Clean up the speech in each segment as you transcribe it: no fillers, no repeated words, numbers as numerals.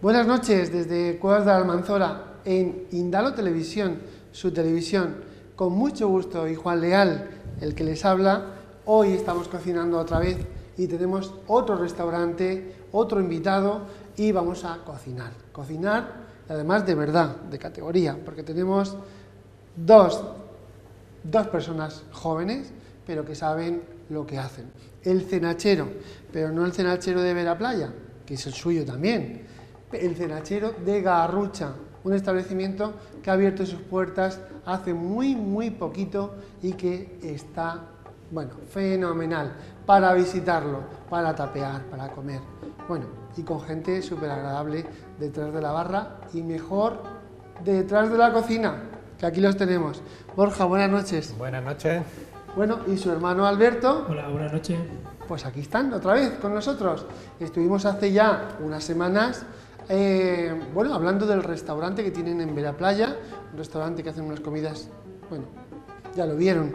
Buenas noches desde Cuevas de la Almanzora en Indalo Televisión, su televisión. Con mucho gusto y Juan Leal, el que les habla. Hoy estamos cocinando otra vez y tenemos otro restaurante, otro invitado y vamos a cocinar. Cocinar, además de verdad, de categoría, porque tenemos dos personas jóvenes, pero que saben lo que hacen. El cenachero, pero no el cenachero de Veraplaya, que es el suyo también. El cenachero de Garrucha, un establecimiento que ha abierto sus puertas hace muy poquito y que está, bueno, fenomenal para visitarlo, para tapear, para comer. Bueno, y con gente súper agradable detrás de la barra y mejor detrás de la cocina, que aquí los tenemos. Borja, buenas noches. Buenas noches. Bueno, y su hermano Alberto. Hola, buenas noches. Pues aquí están otra vez con nosotros. Estuvimos hace ya unas semanas bueno, hablando del restaurante que tienen en Veraplaya, un restaurante que hacen unas comidas, bueno, ya lo vieron,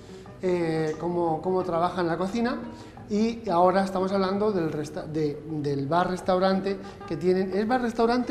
cómo trabaja en la cocina, y ahora estamos hablando del bar-restaurante que tienen. ¿Es bar-restaurante?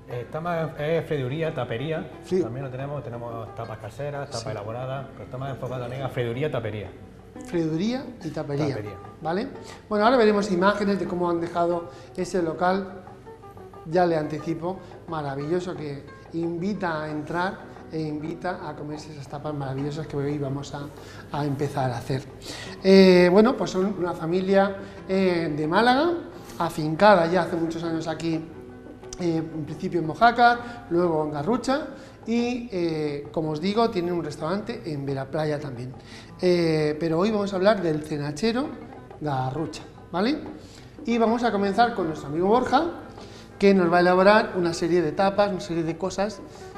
Es freiduría, tapería, también lo tenemos tapas caseras, tapas elaboradas, pero estamos enfocados también a freiduría, tapería. Freiduría y tapería, ¿vale? Bueno, ahora veremos imágenes de cómo han dejado ese local. Ya le anticipo, maravilloso, que invita a entrar e invita a comerse esas tapas maravillosas que hoy vamos a empezar a hacer. Bueno, pues son una familia de Málaga, afincada ya hace muchos años aquí, en principio en Mojácar, luego en Garrucha y, como os digo, tienen un restaurante en Veraplaya también. Pero hoy vamos a hablar del cenachero Garrucha, ¿vale? Y vamos a comenzar con nuestro amigo Borja, que nos va a elaborar una serie de tapas, una serie de cosas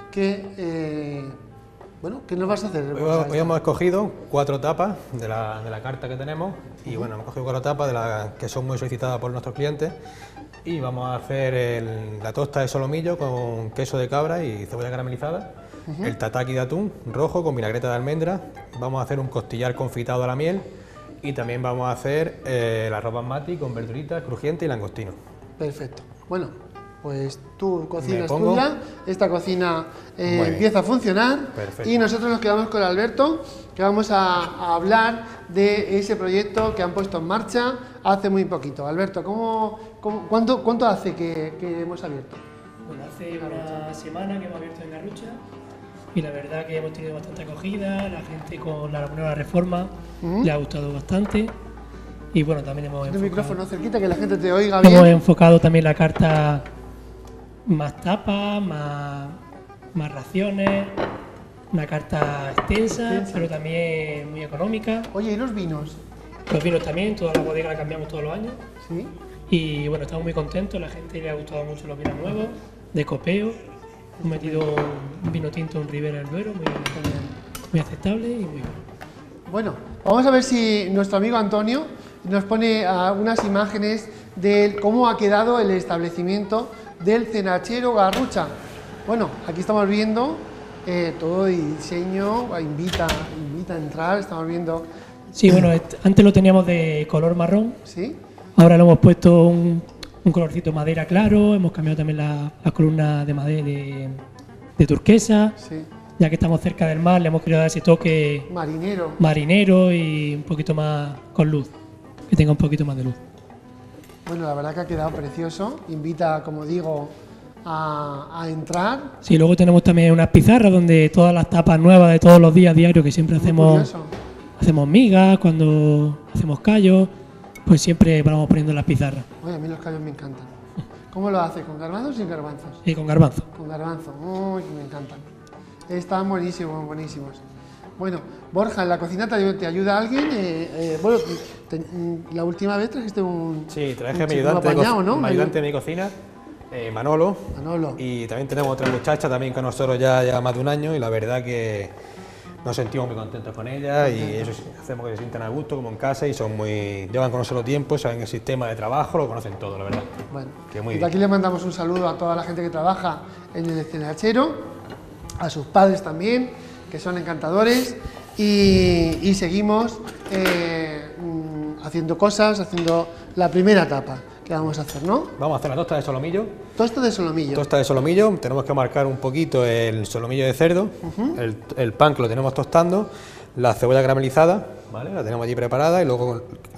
que, bueno, ¿qué nos vas a hacer? Hoy hemos escogido 4 tapas de la carta que tenemos y bueno, hemos cogido 4 tapas que son muy solicitadas por nuestros clientes y vamos a hacer la tosta de solomillo con queso de cabra y cebolla caramelizada, el tataki de atún rojo con vinagreta de almendra, vamos a hacer un costillar confitado a la miel y también vamos a hacer el arroz basmati con verduritas, crujiente y langostino. Perfecto. Bueno, pues tu cocina es tuya, esta cocina empieza a funcionar. Perfecto. Y nosotros nos quedamos con Alberto, que vamos a hablar de ese proyecto que han puesto en marcha hace muy poquito. Alberto, ¿cuánto hace que hemos abierto? Bueno, hace una semana que hemos abierto en Garrucha y la verdad que hemos tenido bastante acogida, la gente con la nueva reforma le ha gustado bastante. Y bueno, también hemos enfocado... El micrófono cerquita, que la gente te oiga bien. Hemos enfocado también la carta más tapas, más raciones, una carta extensa, pero también muy económica. Oye, ¿y los vinos? Los vinos también, toda la bodega la cambiamos todos los años. Sí. Y bueno, estamos muy contentos, la gente le ha gustado mucho los vinos nuevos, de copeo. Hemos metido un vino tinto, un Ribera del Duero, muy aceptable y muy bueno. Bueno, vamos a ver si nuestro amigo Antonio nos pone algunas imágenes de cómo ha quedado el establecimiento del cenachero Garrucha. Bueno, aquí estamos viendo todo el diseño, invita a entrar, estamos viendo... Sí, bueno, antes lo teníamos de color marrón. Sí. Ahora le hemos puesto un colorcito madera claro, hemos cambiado también las columnas de madera de turquesa. Sí. Ya que estamos cerca del mar, le hemos querido dar ese toque marinero y un poquito más con luz, que tenga un poquito más de luz. Bueno, la verdad que ha quedado precioso, invita, como digo, a entrar. Sí, luego tenemos también unas pizarras donde todas las tapas nuevas de todos los días diarios que siempre hacemos migas, cuando hacemos callos, pues siempre vamos poniendo las pizarras. Oye, a mí los callos me encantan. ¿Cómo lo hace? ¿Con garbanzos o sin garbanzos? Sí, con garbanzo. Con garbanzo, uy, me encantan. Están buenísimos, buenísimos. Bueno, Borja, ¿en la cocina te ayuda alguien? Bueno, la última vez trajiste Sí, traje a mi ayudante de mi cocina, Manolo. Y también tenemos otra muchacha también con nosotros ya lleva más de un año y la verdad que nos sentimos muy contentos con ella y eso hacemos que se sientan a gusto como en casa y llevan con nosotros tiempo, saben el sistema de trabajo, lo conocen todo, la verdad. Bueno, y aquí le mandamos un saludo a toda la gente que trabaja en el cenachero, a sus padres también, que son encantadores, y seguimos haciendo cosas, haciendo la primera etapa. que vamos a hacer, ¿no? Vamos a hacer la tosta de solomillo. Tosta de solomillo. Tosta de solomillo, tenemos que marcar un poquito el solomillo de cerdo, el pan que lo tenemos tostando, la cebolla caramelizada, ¿vale? La tenemos allí preparada y luego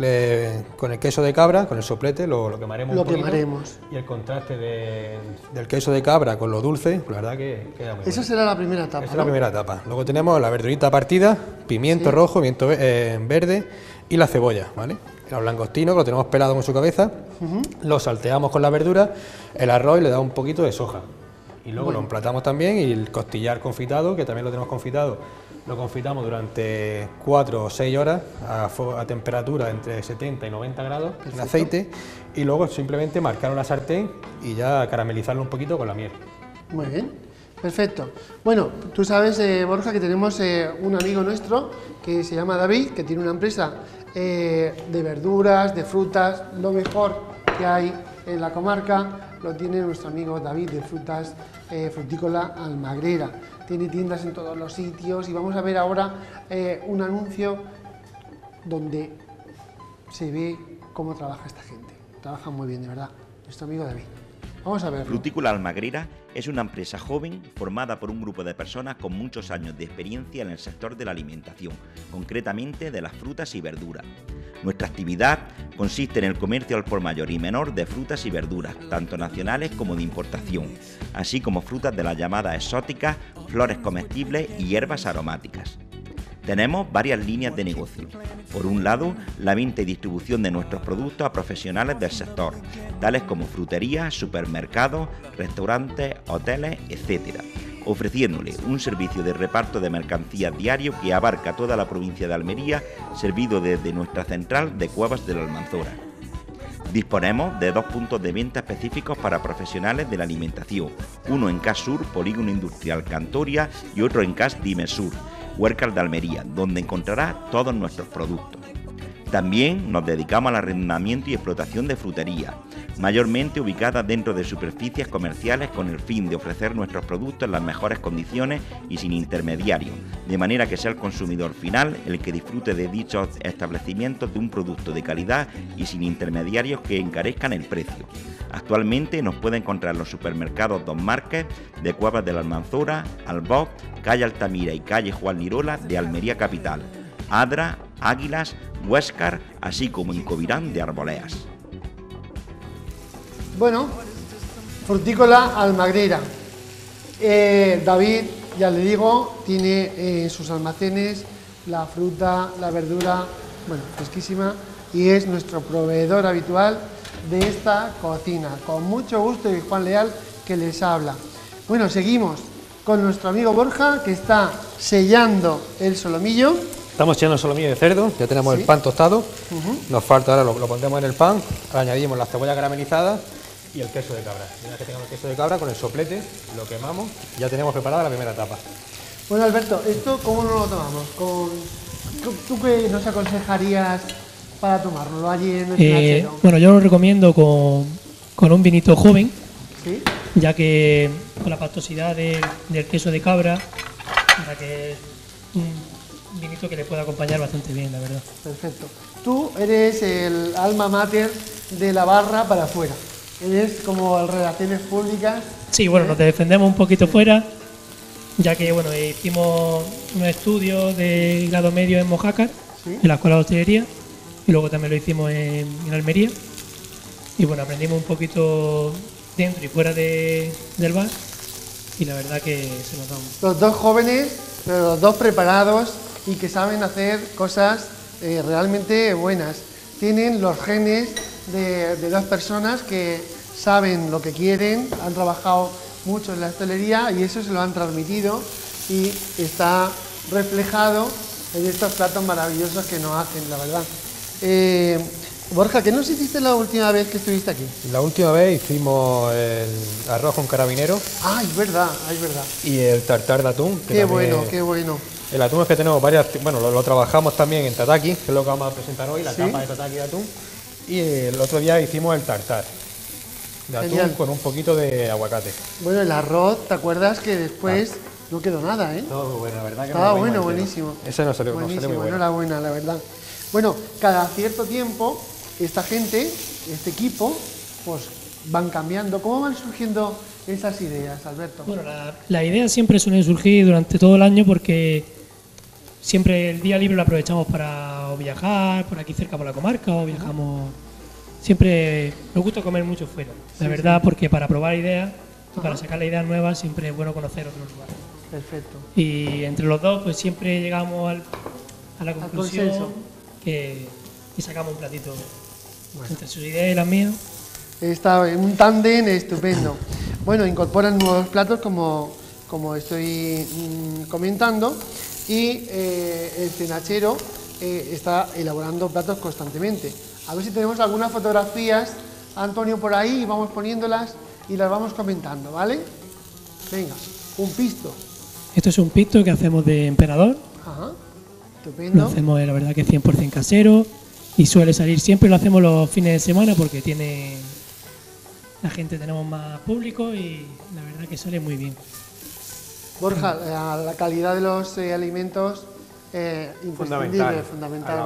con el queso de cabra, con el soplete, lo quemaremos un poquito. Y el contraste del queso de cabra con lo dulce, la verdad que queda muy bueno. Esa será la primera etapa, Esa es la primera etapa. Luego tenemos la verdurita partida, pimiento rojo, pimiento verde y la cebolla, ¿vale? Los langostinos, que lo tenemos pelado con su cabeza, lo salteamos con la verdura, el arroz y le damos un poquito de soja. Y luego lo emplatamos también, y el costillar confitado, que también lo tenemos confitado, lo confitamos durante 4 o 6 horas a temperatura entre 70 y 90 grados en aceite, y luego simplemente marcarlo en la sartén y ya caramelizarlo un poquito con la miel. Muy bien, perfecto. Bueno, tú sabes, Borja, que tenemos un amigo nuestro que se llama David, que tiene una empresa de verduras, de frutas, lo mejor que hay en la comarca lo tiene nuestro amigo David de Frutas Frutícola Almagrera. Tiene tiendas en todos los sitios y vamos a ver ahora un anuncio donde se ve cómo trabaja esta gente. Trabaja muy bien, de verdad, nuestro amigo David. Vamos a verlo. Frutícola Almagrera es una empresa joven formada por un grupo de personas con muchos años de experiencia en el sector de la alimentación, concretamente de las frutas y verduras. Nuestra actividad consiste en el comercio al por mayor y menor de frutas y verduras, tanto nacionales como de importación, así como frutas de las llamadas exóticas, flores comestibles y hierbas aromáticas. Tenemos varias líneas de negocio. Por un lado, la venta y distribución de nuestros productos a profesionales del sector, tales como fruterías, supermercados, restaurantes, hoteles, etc., ofreciéndole un servicio de reparto de mercancías diario que abarca toda la provincia de Almería, servido desde nuestra central de Cuevas de la Almanzora. Disponemos de 2 puntos de venta específicos para profesionales de la alimentación, uno en CAS Sur, Polígono Industrial Cantoria, y otro en CAS Dime Sur, Huércal de Almería, donde encontrará todos nuestros productos. También nos dedicamos al arrendamiento y explotación de fruterías, mayormente ubicadas dentro de superficies comerciales con el fin de ofrecer nuestros productos en las mejores condiciones y sin intermediarios, de manera que sea el consumidor final el que disfrute de dichos establecimientos de un producto de calidad y sin intermediarios que encarezcan el precio. Actualmente nos puede encontrar en los supermercados Don Márquez, de Cuevas de la Almanzora, Albó, calle Altamira y calle Juan Lirola de Almería Capital, Adra, Águilas, Huéscar, así como en Covirán de Arboleas. Bueno, Frutícola Almagrera. David, ya le digo, tiene en sus almacenes la fruta, la verdura, bueno, fresquísima, y es nuestro proveedor habitual de esta cocina. Con mucho gusto, y Juan Leal, que les habla. Bueno, seguimos con nuestro amigo Borja, que está sellando el solomillo. Estamos echando el solomillo de cerdo, ya tenemos el pan tostado, nos falta ahora, lo pondremos en el pan, ahora añadimos la cebolla caramelizada y el queso de cabra. Una vez que tengamos el queso de cabra, con el soplete lo quemamos y ya tenemos preparada la primera etapa. Bueno, Alberto, ¿esto cómo no lo tomamos? ¿Tú qué nos aconsejarías para tomarlo allí en el trinchero? Bueno, yo lo recomiendo con un vinito joven, ¿sí? Ya que con la pastosidad del queso de cabra, para que es un vinito que le pueda acompañar bastante bien, la verdad. Perfecto. Tú eres el alma mater de la barra para afuera. Eres como el Relaciones Públicas. Sí, bueno, nos defendemos un poquito fuera, ya que bueno, hicimos unos estudios de grado medio en Mojácar, ¿sí? En la Escuela de Hostelería, y luego también lo hicimos en Almería. Y bueno, aprendimos un poquito dentro y fuera del bar, y la verdad que se nos da un... Los dos jóvenes, pero los dos preparados y que saben hacer cosas realmente buenas. Tienen los genes de dos personas que saben lo que quieren, han trabajado mucho en la hostelería y eso se lo han transmitido y está reflejado en estos platos maravillosos que nos hacen, la verdad. Borja, ¿qué nos hiciste la última vez que estuviste aquí? La última vez hicimos el arroz con carabinero. Ah, es verdad, es verdad. Y el tartar de atún. Qué bueno, qué bueno. El atún es que tenemos varias, bueno, lo trabajamos también en tataki, que es lo que vamos a presentar hoy, la ¿sí? capa de tataki de atún. Y el otro día hicimos el tartar de atún. Genial. Con un poquito de aguacate. Bueno, el arroz, ¿te acuerdas que después no quedó nada, eh? No, bueno, la verdad que estaba bueno, buenísimo. Ese no salió, buenísimo, no salió muy bueno. Enhorabuena, la verdad. Bueno, cada cierto tiempo, esta gente, este equipo, pues van cambiando. ¿Cómo van surgiendo esas ideas, Alberto? Bueno, la idea siempre suele surgir durante todo el año porque siempre el día libre lo aprovechamos para o viajar por aquí cerca por la comarca o viajamos. Siempre nos gusta comer mucho fuera, la verdad, porque para probar ideas, para sacar las ideas nuevas, siempre es bueno conocer otros lugares. Perfecto. Y entre los dos, pues siempre llegamos a la conclusión que sacamos un platito entre sus ideas y las mías. Está en un tándem estupendo. Bueno, incorporan nuevos platos como estoy comentando, y el cenachero está elaborando platos constantemente. A ver si tenemos algunas fotografías, Antonio, por ahí, y vamos poniéndolas y las vamos comentando, ¿vale? Venga, un pisto. Esto es un pisto que hacemos de emperador. Ajá, estupendo. Lo hacemos, la verdad, que es 100% casero y suele salir siempre. Lo hacemos los fines de semana porque la gente tenemos más público y la verdad que sale muy bien. Borja, la calidad de los alimentos imprescindible, fundamental.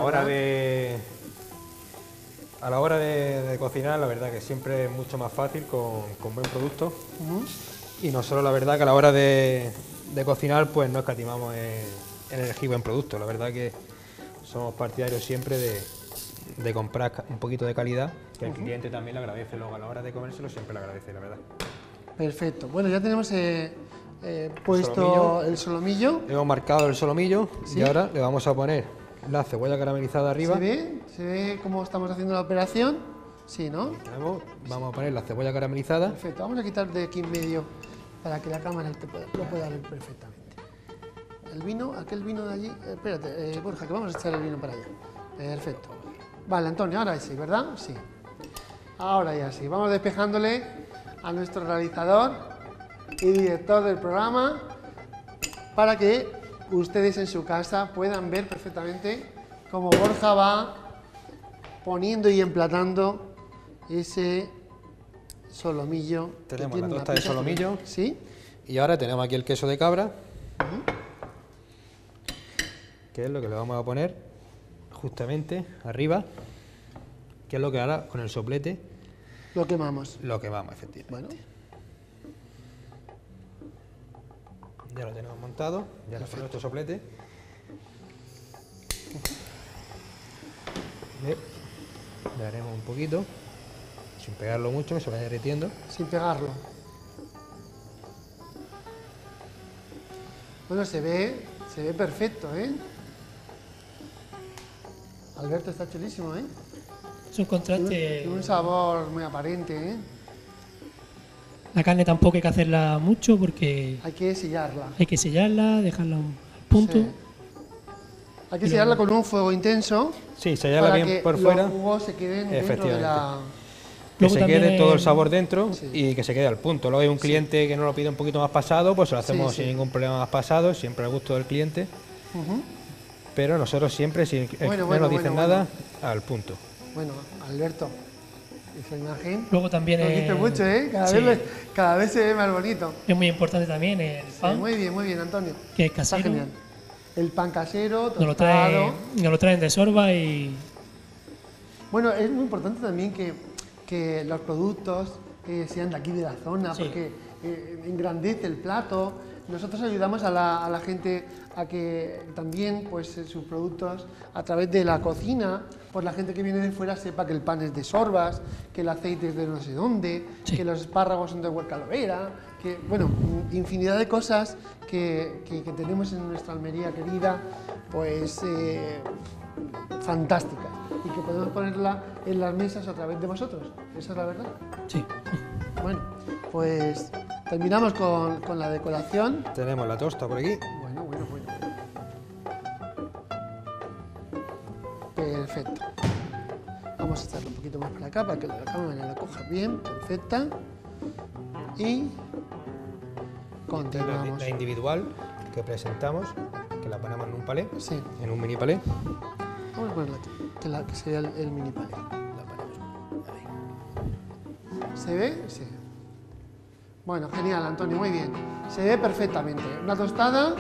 A la hora de cocinar, la verdad que siempre es mucho más fácil con buen producto. Y nosotros, la verdad que a la hora de cocinar, pues no escatimamos en elegir buen producto. La verdad que somos partidarios siempre de comprar un poquito de calidad, que el cliente también le agradece. Luego a la hora de comérselo siempre le agradece, la verdad. Perfecto. Bueno, ya tenemos puesto el solomillo. Hemos marcado el solomillo, ¿sí? Y ahora le vamos a poner la cebolla caramelizada arriba. ¿Se ve cómo estamos haciendo la operación? Sí, ¿no? Vamos a poner la cebolla caramelizada. Perfecto. Vamos a quitar de aquí en medio para que la cámara lo pueda ver perfectamente. El vino, aquel vino de allí. Espérate, Borja, que vamos a echar el vino para allá. Perfecto. Vale, Antonio, ahora sí, ¿verdad? Sí. Ahora ya sí. Vamos despejándole a nuestro realizador y director del programa para que ustedes en su casa puedan ver perfectamente cómo Borja va poniendo y emplatando ese solomillo. Tenemos la tosta de solomillo. Sí. Y ahora tenemos aquí el queso de cabra, que es lo que le vamos a poner justamente arriba, que es lo que ahora con el soplete lo quemamos. Lo quemamos, efectivamente. Bueno. Ya lo tenemos montado, ya le ponemos nuestro soplete. Le haremos un poquito, sin pegarlo mucho, que se vaya derritiendo. Sin pegarlo. Bueno, se ve perfecto, ¿eh? Alberto, está chulísimo, ¿eh? Es un contraste. Tiene un sabor muy aparente, ¿eh? La carne tampoco hay que hacerla mucho porque hay que sellarla. Hay que sellarla, dejarla al punto. Sí. Hay que sellarla con un fuego intenso. Sí, sellarla bien por fuera. Para que los jugos se queden dentro de la... Que se quede todo el sabor dentro y que se quede al punto. Luego hay un cliente que no lo pide un poquito más pasado, pues lo hacemos sin ningún problema más pasado, siempre al gusto del cliente. Pero nosotros siempre, si no nos dicen nada, al punto. Bueno, Alberto, esa imagen. Luego también es mucho, ¿eh? Cada vez se ve más bonito. Es muy importante también el pan. Muy bien, Antonio. Que es casero. Está genial. El pan casero, nos lo traen de Sorba y... Bueno, es muy importante también que los productos sean de aquí de la zona, porque engrandece el plato. Nosotros ayudamos a la gente a que también pues, sus productos, a través de la cocina, pues la gente que viene de fuera sepa que el pan es de Sorbas, que el aceite es de no sé dónde, que los espárragos son de Huercalovera, que, bueno, infinidad de cosas que tenemos en nuestra Almería querida, pues fantásticas, y que podemos ponerla en las mesas a través de vosotros. ¿Esa es la verdad? Sí. Bueno, pues terminamos con la decoración. Tenemos la tosta por aquí. Bueno. Perfecto. Vamos a echarlo un poquito más para acá para que la cámara la coja bien, perfecta. Y continuamos. La individual que presentamos, que la ponemos en un palé, en un mini palé. Vamos a ponerla aquí, que sería el mini palé. La ponemos ahí. ¿Se ve? Sí. Bueno, genial, Antonio, muy bien. Se ve perfectamente. Una tostada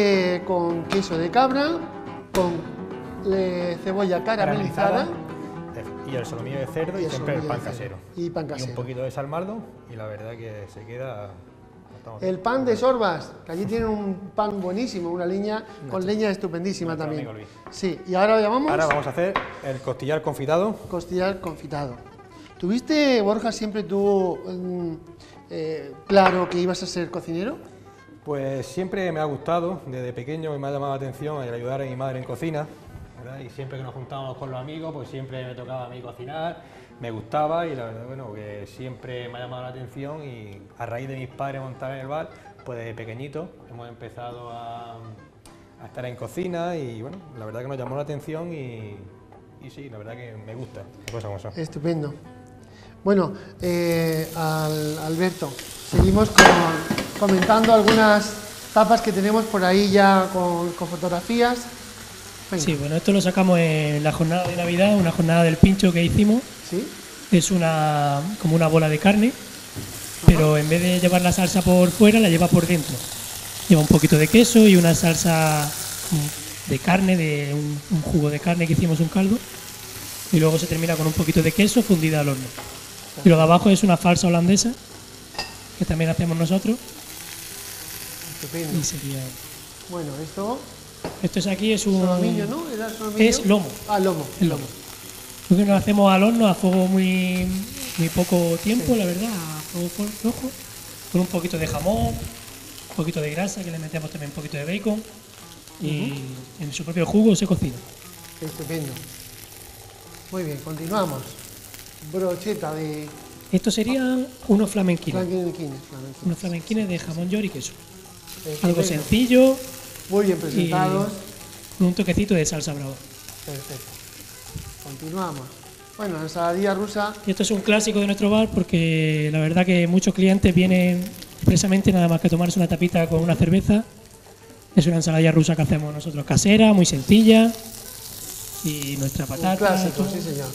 con queso de cabra, con cebolla caramelizada Y el solomillo de cerdo y, el siempre el solomillo pan de cerdo. casero. Y pan Y casero. un poquito de salmardo y la verdad que se queda... El pan de Sorbas, que allí tienen un pan buenísimo, una leña con leña estupendísima Nuestro también. amigo Luis. Sí, y ahora llamamos Ahora vamos a hacer el costillar confitado. costillar confitado. ¿Tuviste, Borja, siempre tú claro que ibas a ser cocinero? Pues siempre me ha gustado, desde pequeño me ha llamado la atención el ayudar a mi madre en cocina, ¿verdad? Y siempre que nos juntábamos con los amigos, pues siempre me tocaba a mí cocinar, me gustaba y la verdad, bueno, que siempre me ha llamado la atención y a raíz de mis padres montar en el bar, pues desde pequeñito hemos empezado a estar en cocina y bueno, la verdad que nos llamó la atención y sí, la verdad que me gusta, las cosas como son. Estupendo. Bueno, Alberto, seguimos comentando algunas tapas que tenemos por ahí ya con fotografías. Venga. Sí, bueno, esto lo sacamos en la jornada de Navidad, una jornada del pincho que hicimos. ¿Sí? Es como una bola de carne, pero en vez de llevar la salsa por fuera, la lleva por dentro. Lleva un poquito de queso y una salsa de carne, de un jugo de carne que hicimos, un caldo, y luego se termina con un poquito de queso fundida al horno. Y lo de abajo es una falsa holandesa, que también hacemos nosotros, Estupendo. y sería... Bueno, esto... Esto es aquí, es un... Solomillo, ¿no? ¿Era solomillo? Es lomo. Ah, lomo. El lomo. Nosotros lo hacemos al horno a fuego muy poco tiempo, la verdad, a fuego rojo, con un poquito de jamón, un poquito de grasa, que le metemos también un poquito de bacon, y en su propio jugo se cocina. Estupendo. Muy bien, continuamos. Brocheta de Estos serían unos flamenquines, flamenquines. unos flamenquines de jamón york y queso. Estupendo. Algo sencillo, Muy bien presentados. con un toquecito de salsa brava. Perfecto. Continuamos. Bueno, la ensaladilla rusa. Y esto es un clásico de nuestro bar porque la verdad que muchos clientes vienen expresamente nada más que tomarse una tapita con una cerveza. Es una ensaladilla rusa que hacemos nosotros casera, muy sencilla. Y nuestra patata. Un clásico, todo. sí señor.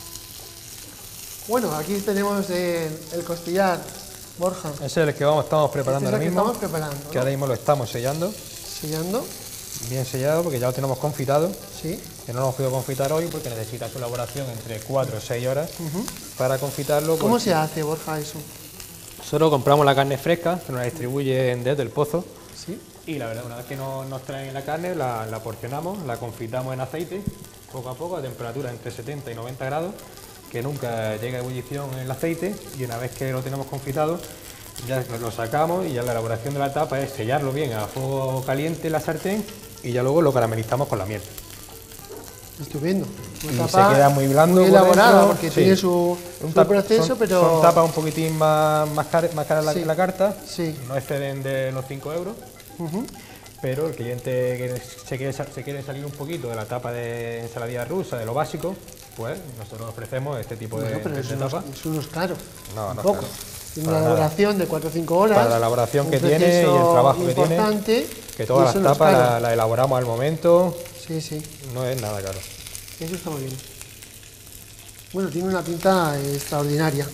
Bueno, aquí tenemos el costillar, Borja. Ese es el que estamos preparando Este es ahora el que mismo, estamos preparando, que ¿no? ahora mismo lo estamos sellando, Sellando. bien sellado porque ya lo tenemos confitado, Sí. que no lo hemos podido confitar hoy porque necesita su elaboración entre 4 o 6 horas. Para confitarlo, ¿Cómo pues, se hace, Borja, eso? nosotros compramos la carne fresca, que nos la distribuyen desde el pozo, Sí. y la verdad, una vez que nos traen la carne, la porcionamos, la confitamos en aceite, poco a poco, a temperatura entre 70 y 90 grados, que nunca llega a ebullición el aceite, y una vez que lo tenemos confitado, ya lo sacamos y ya la elaboración de la tapa es sellarlo bien a fuego caliente en la sartén y ya luego lo caramelizamos con la miel. Estupendo. Y se queda muy blando Muy por elaborada dentro, porque sí. tiene su proceso, son, pero... son tapas un poquitín más caras Sí. la carta, Sí. no exceden de los 5 euros, pero el cliente que se quiere salir un poquito de la tapa de ensaladilla rusa, de lo básico, pues nosotros ofrecemos este tipo Bueno, pero de eso no, tapa. eso no es caro. No, no es Tampoco. caro. Tiene Para una nada. elaboración de 4 o 5 horas. Para la elaboración un que tiene y el proceso trabajo que tiene, importante, que y todas eso las no es tapas caro. la elaboramos al momento, Sí, sí. no es nada caro. Eso está muy bien. Bueno, tiene una pinta extraordinaria.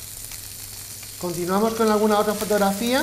Continuamos con alguna otra fotografía.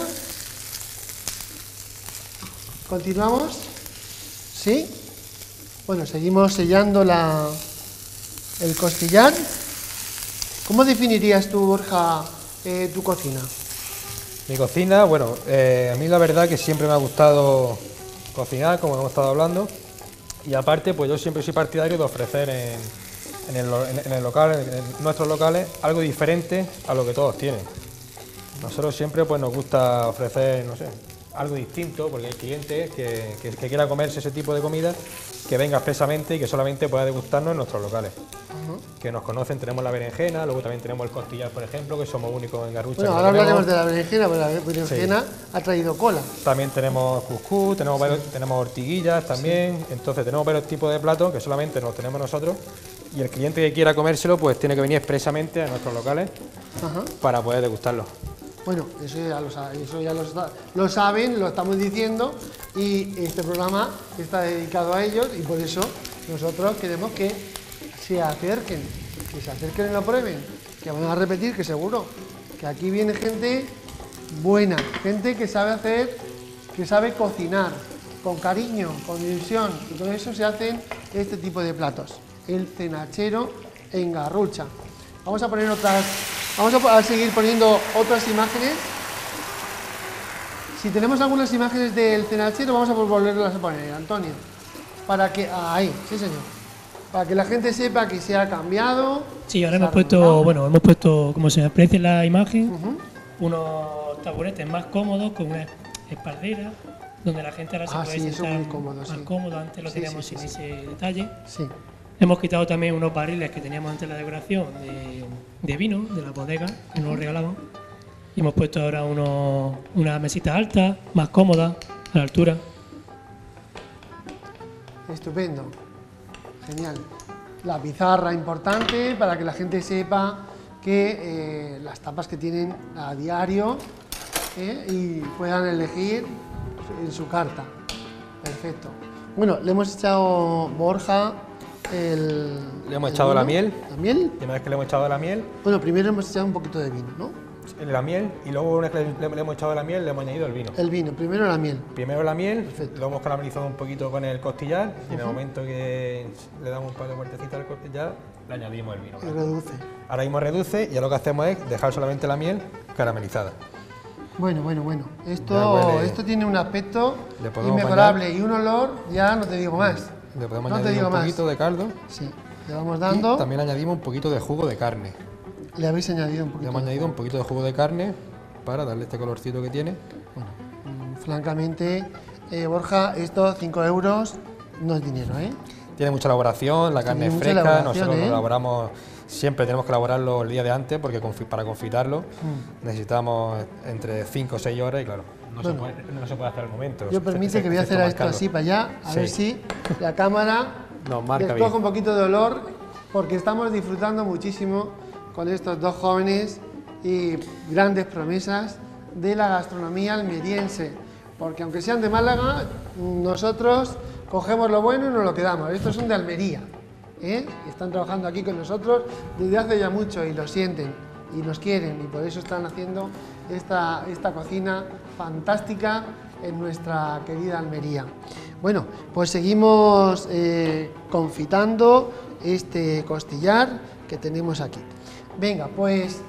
¿Continuamos? ¿Sí? Bueno, seguimos sellando el costillar. ¿Cómo definirías tú, Borja, tu cocina? Mi cocina, bueno, a mí la verdad que siempre me ha gustado cocinar, como hemos estado hablando, y aparte, pues yo siempre soy partidario de ofrecer en el local, en nuestros locales, algo diferente a lo que todos tienen. Nosotros siempre pues nos gusta ofrecer, no sé, algo distinto, porque hay clientes que quiera comerse ese tipo de comida, que venga expresamente y que solamente pueda degustarnos en nuestros locales. Que nos conocen, tenemos la berenjena, luego también tenemos el costillar, por ejemplo, que somos únicos en Garrucha. Bueno, que ahora lo tenemos. hablaremos de la berenjena, pero la berenjena ha traído cola. También tenemos cuscús, tenemos ortiguillas también, entonces tenemos varios tipos de platos que solamente los tenemos nosotros y el cliente que quiera comérselo pues tiene que venir expresamente a nuestros locales para poder degustarlo. Bueno, eso ya lo saben, lo estamos diciendo y este programa está dedicado a ellos y por eso nosotros queremos que se acerquen y lo prueben, que van a repetir, que seguro, que aquí viene gente buena, gente que sabe hacer, que sabe cocinar, con cariño, con ilusión, y con eso se hacen este tipo de platos. El cenachero engarrucha. Vamos a poner otras, a seguir poniendo otras imágenes. Si tenemos algunas imágenes del cenachero, vamos a volverlas a poner, Antonio. Para que, ahí, sí señor. Para que la gente sepa que se ha cambiado. Sí, ahora hemos puesto, como se aprecia en la imagen, unos taburetes más cómodos con una espaldera, donde la gente ahora se puede sentar más cómodo. Antes lo teníamos sin ese detalle. Sí. Hemos quitado también unos barriles que teníamos antes en la decoración de vino, de la bodega, que nos regalaban. Y hemos puesto ahora unas mesitas altas, más cómodas, a la altura. Estupendo. Genial. La pizarra importante para que la gente sepa que las tapas que tienen a diario y puedan elegir en su carta. Perfecto. Bueno, le hemos echado, Borja, le hemos echado la miel. ¿La miel? Y una vez que le hemos echado la miel... Bueno, primero hemos echado un poquito de vino, ¿no? La miel, y luego una vez que le hemos echado la miel, le hemos añadido el vino. El vino, primero la miel. Primero la miel, perfecto. Lo hemos caramelizado un poquito con el costillar, y en el momento que le damos un par de vueltecitas al costillar, le añadimos el vino. Y reduce. Ahora mismo reduce, y ya lo que hacemos es dejar solamente la miel caramelizada. Bueno. Esto tiene un aspecto inmejorable y un olor, ya no te digo más. Le podemos añadir un poquito de caldo. Sí, le vamos dando. Y también añadimos un poquito de jugo de carne. Le habéis añadido un poquito. Le hemos añadido un poquito de jugo de carne para darle este colorcito que tiene. Bueno, francamente, Borja, esto 5 euros no es dinero, ¿eh? Tiene mucha elaboración, la carne es fresca, nosotros lo elaboramos, siempre tenemos que elaborarlo el día de antes porque para confitarlo necesitamos entre 5 o 6 horas y claro, no se puede hacer al momento. Yo permite que voy a hacer esto así para allá, a ver si la cámara nos marca les coge un poquito de olor, porque estamos disfrutando muchísimo con estos dos jóvenes y grandes promesas de la gastronomía almeriense, porque aunque sean de Málaga, nosotros cogemos lo bueno y nos lo quedamos. Estos son de Almería, están trabajando aquí con nosotros desde hace ya mucho y lo sienten y nos quieren, y por eso están haciendo esta cocina fantástica en nuestra querida Almería. Bueno, pues seguimos confitando este costillar que tenemos aquí. Venga, pues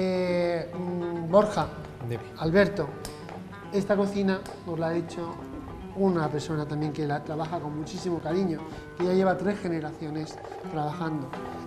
Borja, Alberto, esta cocina nos la ha hecho una persona también que la trabaja con muchísimo cariño, que ya lleva 3 generaciones trabajando.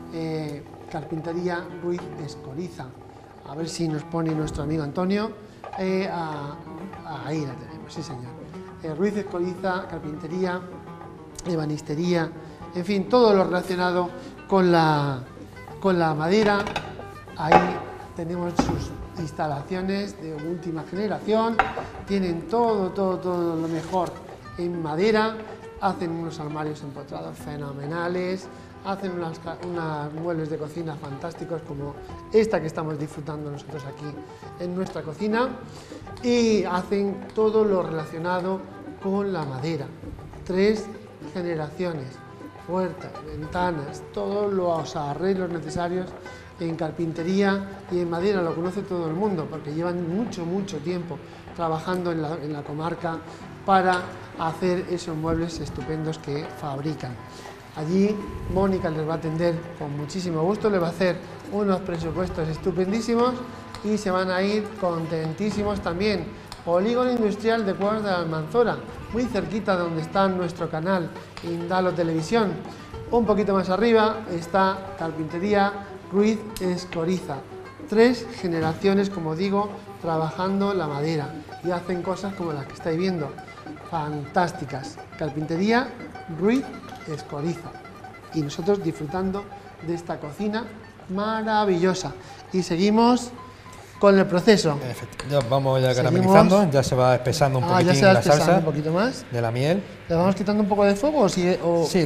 Carpintería Ruiz Escoriza. A ver si nos pone nuestro amigo Antonio. Ahí la tenemos, sí señor. Ruiz Escoriza, carpintería, ebanistería, en fin, todo lo relacionado con la madera. Ahí tenemos sus instalaciones de última generación, tienen todo lo mejor en madera, hacen unos armarios empotrados fenomenales, hacen unos muebles de cocina fantásticos como esta que estamos disfrutando nosotros aquí en nuestra cocina, y hacen todo lo relacionado con la madera. 3 generaciones, puertas, ventanas, todos los arreglos necesarios en carpintería y en madera, lo conoce todo el mundo porque llevan mucho tiempo trabajando en la comarca para hacer esos muebles estupendos que fabrican. Allí Mónica les va a atender con muchísimo gusto, les va a hacer unos presupuestos estupendísimos y se van a ir contentísimos también. Polígono Industrial de Cuevas de la Almanzora, muy cerquita de donde está nuestro canal Indalo Televisión. Un poquito más arriba está Carpintería Ruiz Escoriza. 3 generaciones, como digo, trabajando la madera y hacen cosas como las que estáis viendo, fantásticas. Carpintería Ruiz Escoriza. Y nosotros disfrutando de esta cocina maravillosa. Y seguimos con el proceso. Ya vamos caramelizando, ya se va espesando un poquitín la salsa un poquito más de la miel. ¿Le vamos quitando un poco de fuego sí,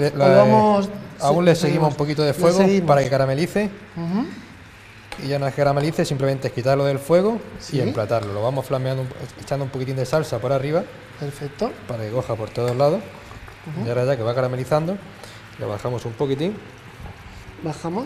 aún le seguimos un poquito de fuego para que caramelice. Y ya una vez que caramelice, simplemente es quitarlo del fuego y emplatarlo. Lo vamos flameando, echando un poquitín de salsa por arriba. Perfecto. Para que coja por todos lados. Y ahora ya que va caramelizando, le bajamos un poquitín. Bajamos.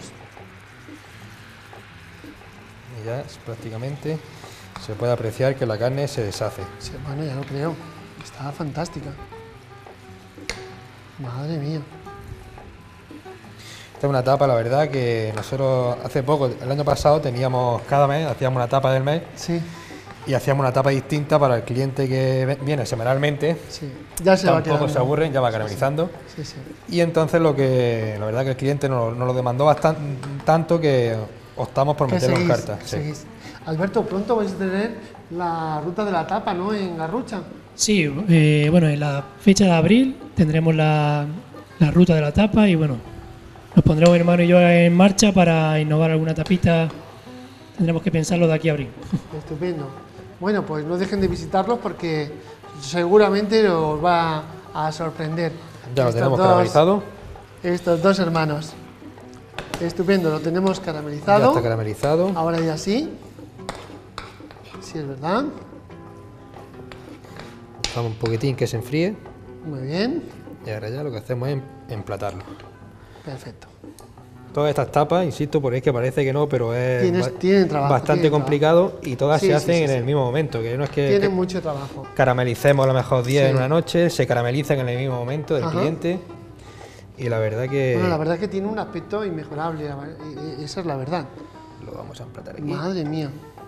Y ya prácticamente se puede apreciar que la carne se deshace. Sí, bueno, ya lo creo. Está fantástica. Madre mía. Esta es una tapa, la verdad, que nosotros hace poco, el año pasado, teníamos cada mes, hacíamos una tapa del mes. Sí. Y hacíamos una tapa distinta para el cliente que viene semanalmente. Sí. Ya se va Tampoco quedando. se aburren, ya va caramelizando. Sí, sí. Y entonces la verdad que el cliente nos lo demandó tanto que optamos por ¿Qué meterlo en seguís? carta. Sí. Seguís. Alberto, pronto vais a tener la ruta de la tapa, ¿no? En Garrucha. Sí, bueno, en la fecha de abril tendremos la ruta de la tapa y bueno, nos pondremos mi hermano y yo en marcha para innovar alguna tapita. Tendremos que pensarlo de aquí a abril. Estupendo. Bueno, pues no dejen de visitarlos porque seguramente os va a sorprender. Ya lo Estos tenemos dos- caramelizado. Estos dos hermanos. Estupendo, lo tenemos Ya caramelizado. está caramelizado. Ahora ya sí. Sí, es verdad. Dejamos un poquitín que se enfríe. Muy bien. Y ahora ya lo que hacemos es emplatarlo. Perfecto. Todas estas tapas, insisto, por ahí que parece que no, pero es Tienen trabajo, bastante tienen complicado y todas Sí, se sí, hacen sí, en sí. el mismo momento, que no es que Tienen mucho trabajo. caramelicemos a lo mejor 10 Sí. en una noche, se caramelizan en el mismo momento del Ajá. cliente y la verdad que Bueno, la verdad es que tiene un aspecto inmejorable, esa es la verdad. lo vamos a emplatar aquí. Madre mía.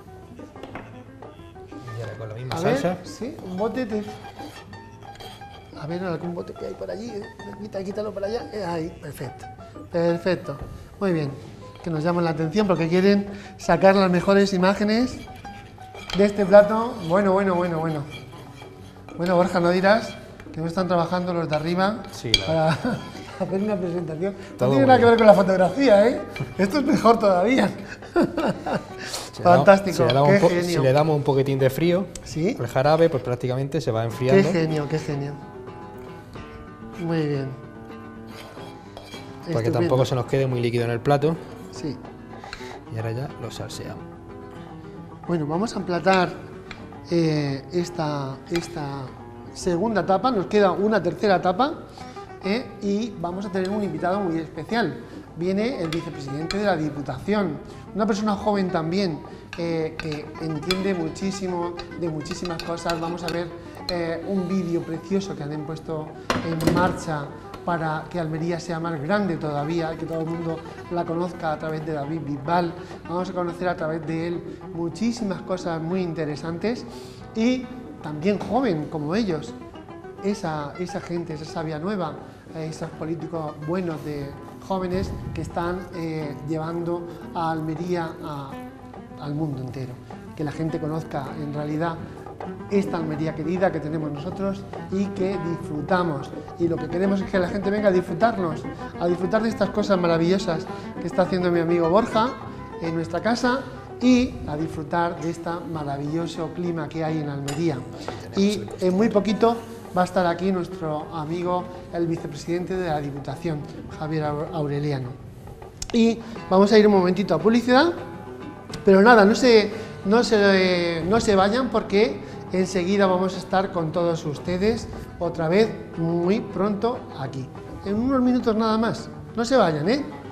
Y ahora con la misma A salsa. ver, sí, un bote de... A ver, algún bote que hay por allí, quítalo por allá. Ahí, perfecto. Perfecto. Muy bien. Que nos llaman la atención porque quieren sacar las mejores imágenes de este plato. Bueno. Bueno, Borja, no dirás que no están trabajando los de arriba Sí, para hacer una presentación. Todo No tiene muy nada que bien. ver con la fotografía, ¿eh? Esto es mejor todavía. Fantástico, Si le, damos qué un po- genio. si le damos un poquitín de frío, ¿Sí? el jarabe pues prácticamente se va Qué enfriando. genio, qué genio. Muy bien. Para que Estupendo. tampoco se nos quede muy líquido en el plato. Sí. Y ahora ya lo salseamos. Bueno, vamos a emplatar esta segunda tapa. Nos queda una tercera tapa y vamos a tener un invitado muy especial. Viene el vicepresidente de la Diputación, una persona joven también que entiende muchísimo de muchísimas cosas. Vamos a ver un vídeo precioso que han puesto en marcha para que Almería sea más grande todavía y que todo el mundo la conozca a través de David Bisbal. Vamos a conocer a través de él muchísimas cosas muy interesantes y también joven como ellos, esa gente, esa savia nueva, esos políticos buenos de jóvenes que están llevando a Almería al mundo entero, que la gente conozca en realidad esta Almería querida que tenemos nosotros y que disfrutamos, y lo que queremos es que la gente venga a disfrutarnos, a disfrutar de estas cosas maravillosas que está haciendo mi amigo Borja en nuestra casa y a disfrutar de este maravilloso clima que hay en Almería. Y en muy poquito va a estar aquí nuestro amigo el vicepresidente de la Diputación, Javier Aureliano. Y vamos a ir un momentito a publicidad, pero nada, no se vayan porque enseguida vamos a estar con todos ustedes otra vez muy pronto aquí. En unos minutos nada más. No se vayan, ¿eh?